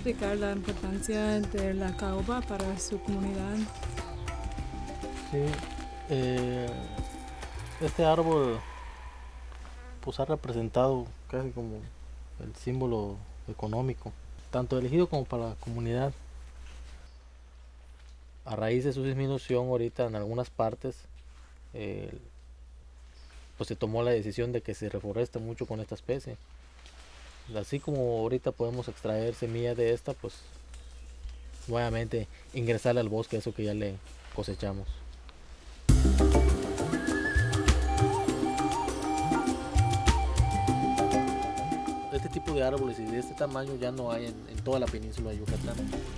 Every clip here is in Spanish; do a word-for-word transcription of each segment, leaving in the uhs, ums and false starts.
explicar la importancia de la caoba para su comunidad? Sí, eh, este árbol pues ha representado casi como el símbolo económico, tanto del ejido como para la comunidad. A raíz de su disminución ahorita en algunas partes, eh, pues se tomó la decisión de que se reforeste mucho con esta especie. Así como ahorita podemos extraer semillas de esta, pues nuevamente ingresarle al bosque eso que ya le cosechamos. Este tipo de árboles y de este tamaño ya no hay en, en toda la península de Yucatán.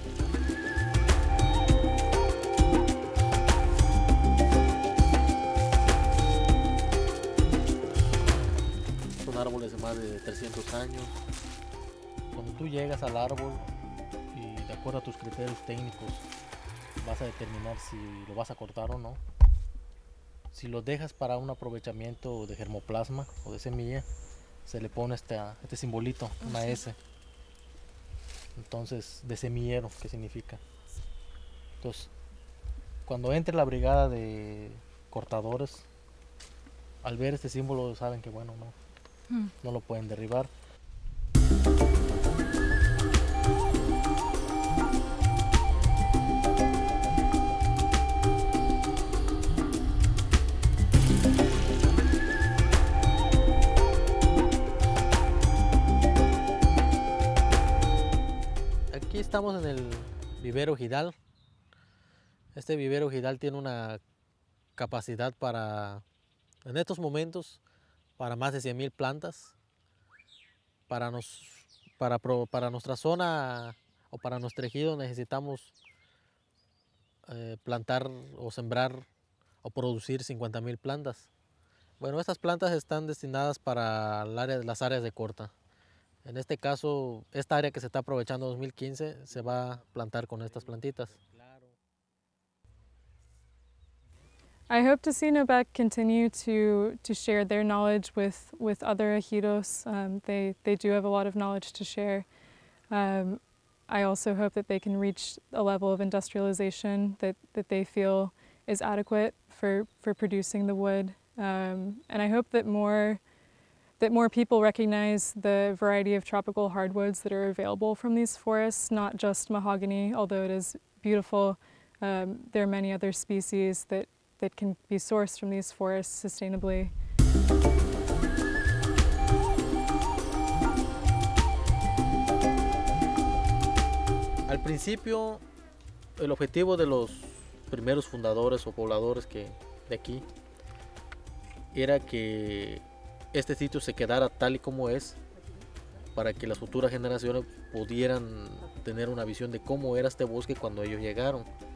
Son árboles de más de trescientos años. Cuando tú llegas al árbol y de acuerdo a tus criterios técnicos vas a determinar si lo vas a cortar o no. Si lo dejas para un aprovechamiento de germoplasma o de semilla, se le pone este, este simbolito, una S. Entonces, de semillero, ¿qué significa? Entonces, cuando entre la brigada de cortadores, al ver este símbolo saben que bueno, no, hmm. no lo pueden derribar. Aquí estamos en el vivero ejidal. Este vivero ejidal tiene una capacidad para, en estos momentos, para más de cien mil plantas. Para, nos, para, para nuestra zona o para nuestro ejido necesitamos eh, plantar o sembrar o producir cincuenta mil plantas. Bueno, estas plantas están destinadas para el área, las áreas de corta. En este caso, esta área que se está aprovechando en dos mil quince se va a plantar con estas plantitas. I hope to see Nobec continue to, to share their knowledge with, with other ejidos. Um, they, they do have a lot of knowledge to share. Um, I also hope that they can reach a level of industrialization that, that they feel is adequate for, for producing the wood. Um, and I hope that more, that more people recognize the variety of tropical hardwoods that are available from these forests, not just mahogany, although it is beautiful. Um, there are many other species that that can be sourced from these forests sustainably. Al principio, el objetivo de los primeros fundadores o pobladores que, de aquí era que este sitio se quedara tal y como es para que las futuras generaciones pudieran tener una visión de cómo era este bosque cuando ellos llegaron.